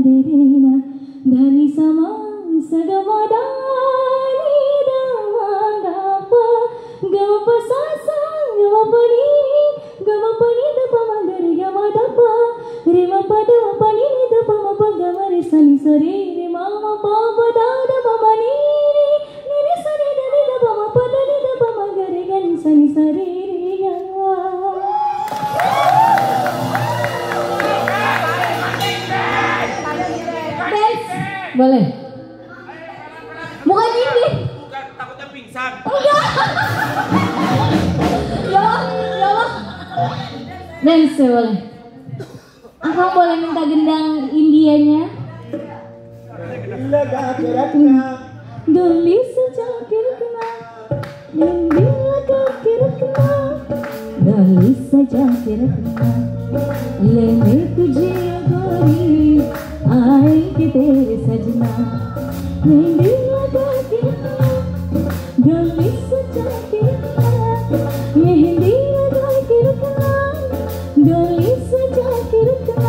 derena dhani sama sagamada ni dawanga gama sasa gama pani da pama gare gama da pa re ma pa da pani da pama pa gama re sani sare re mama pa pa da da pama ni re sani da da pama pa da da pama gare gani sani sare re ga. Boleh. Bukan ini. Bukan, takutnya pingsan. Enggak. Ya Allah. Dance boleh. Akang boleh minta gendang Indianya? Doli sejak kira-kira, bila kau kira-kira, doli sejak kira-kira, लेने तुझे गोरी आए कि तेरे सजना मेहंदी लगा के गले सजा के मेहंदी लगा के रखना गले सजा के रखना.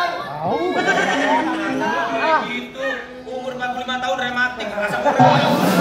Gitu, umur 45 tahun rematik, rasa